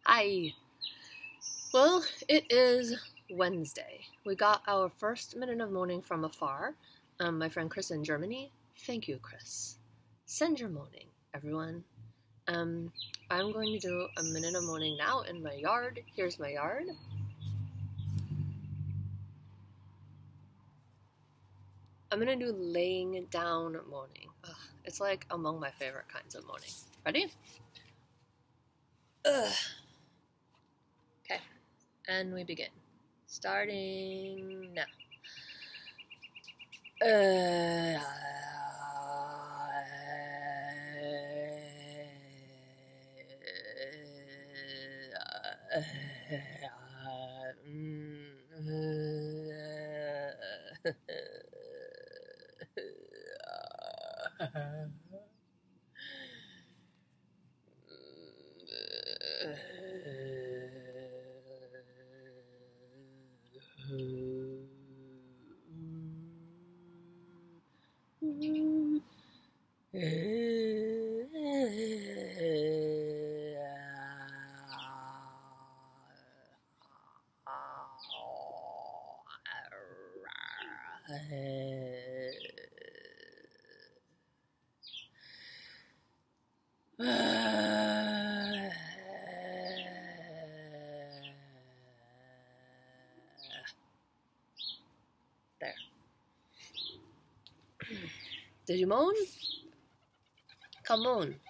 Hi. Well, it is Wednesday. We got our first minute of moaning from afar. My friend Chris in Germany. Thank you, Chris. Send your moaning, everyone. I'm going to do a minute of moaning now in my yard. Here's my yard. I'm gonna do laying down moaning. Ugh, it's like among my favorite kinds of moaning. Ready? Ugh. Okay, and we begin. Starting now. There. Did you moan? Come on.